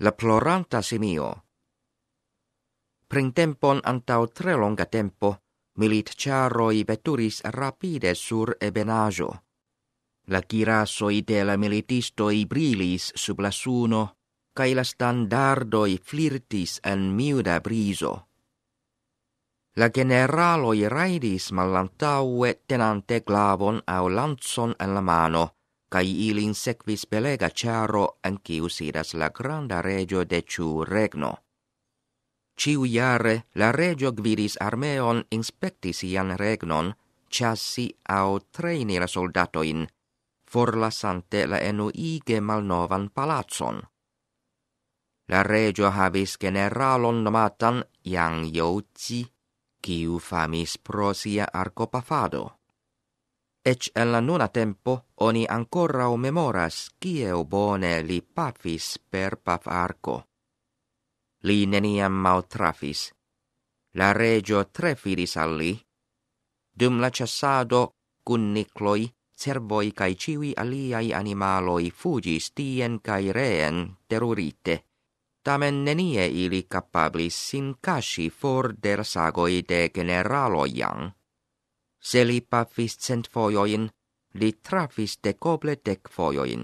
la ploranta simio. Printempon antau tre longa tempo, militciaroi veturis rapide sur ebenajo. La kirasoi de la militistoi brilis sub la suno, cae la standardoi flirtis en miuda briso. La generaloi raidis mallantaue tenante glavon au lanzon en la mano, cae ilin sequis belega charo en ciu sidas la granda regio de ciu regno. Ciu jare la regio gvidis armeon inspectis ian regnon, chassi au traini la soldatoin, forlasante la enuige malnovan palazzon. La regio havis generalon nomatan Yang Youji, kiu famis pro sia arcopafado. Ec en la nuna tempo oni ancorau memoras kieu bone li pafis per paf arco. Li neniam maltrafis. La regio tre fidis al li. Dum la chassado cunnicloi, cervoi cae ciui aliai animaloi fugis tien cae reen terurite. Tamen nenie ili capablis sin casci for der sagoi de generalo Yang. Se li pafis 100 foioin, li trafis decoble 10 foioin.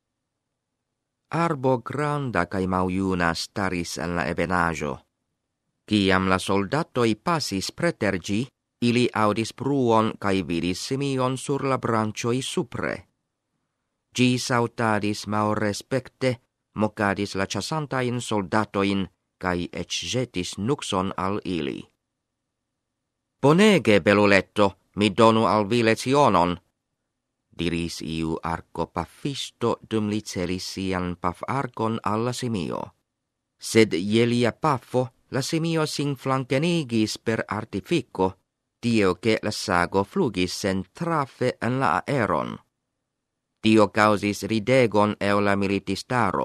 Arbo granda cae maujuna staris en la ebenajo. Ciam la soldatoi passis pretergi, ili audis bruon cae vidis simion sur la brancioi supre. Gi sautadis mau respecte, mocadis la chassantain soldatoin, cae ec jetis nuxon al ili. Bonege, beluletto, mi donu al vi lecionon, diris iu arco pafisto dum li celis sian paf arcon alla simio. Sed ielia pafo, la simio sin flankenigis per artifico, tio che la sago flugis sen trafe en la aeron. Tio causis ridegon eu la militistaro.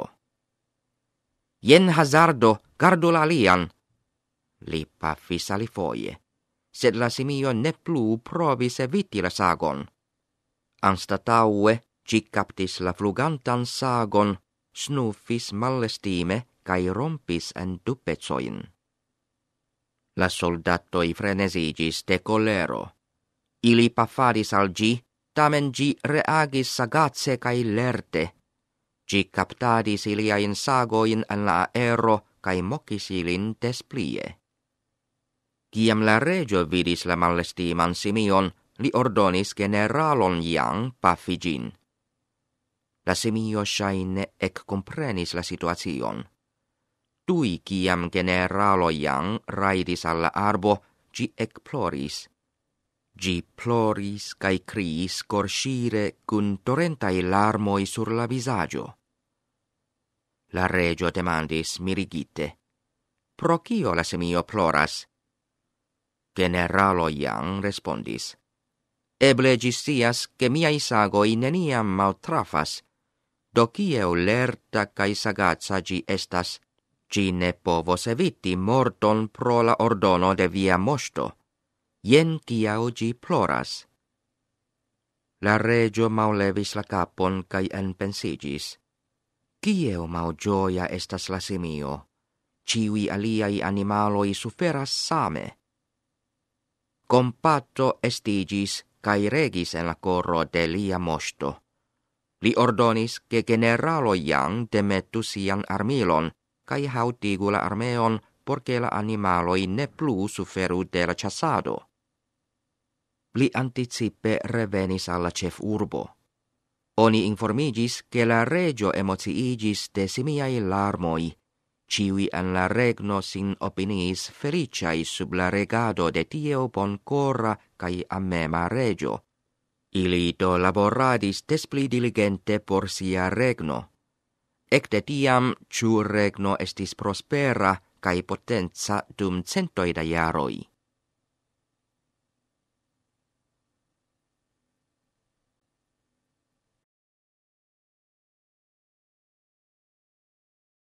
Jen hazardo, gardu la lian, li pafis alifoje, sed la simio ne plu provis eviti la sagon. Anstataue, ci captis la flugantan sagon, snuffis mallestime, cae rompis en du pezzoin. La soldatoi frenesigis de colero. Ili pafadis al gi, tamen gi reagis sagace cae lerte. Gi captadis iliain sagoin en la aero, cae mocis ilin desplie. Ciam la regio vidis la mallestiman simion, li ordonis generalon Yang pafigin. La simio shaine ec comprenis la situacion. Tui ciam generalo Yang raidis alla arbo, gi ec ploris. Gi ploris cae criis corscire cun torrentai larmoi sur la visagio. La regio demandis mirigite. Pro cio la simio ploras? Generalo Yang respondis. Eble gistias che miai sagoi neniam maltrafas, do cieu lerta cae sagazza gi estas, gi ne povos eviti morton pro la ordono de via mosto. Jen ciau gi ploras. La regio maulevis la capon cae enpensigis. Cieu mau gioia estas la simio, ciui aliai animaloi suferas same. Compatto estigis cae regis en la coro de lia mosto. Li ordonis che generalo Yang demetu sian armilon, cae hautigu la armeon, porce la animaloi ne plu suferu de la chassado. Li anticipe revenis alla chef urbo. Oni informigis che la regio emociigis de simiai larmoi, ciui en la regno sin opiniis feliciai sub la regado de tio bon cora cae amema regio. Ili do laboradis despli diligente por sia regno. Ecte tiam ciu regno estis prospera cae potenza dum 100 da jaroi.